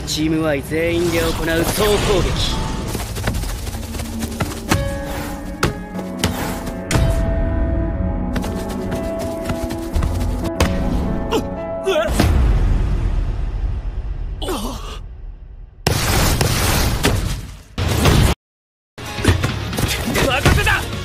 チーム Y 全員で行う総攻撃。任せた。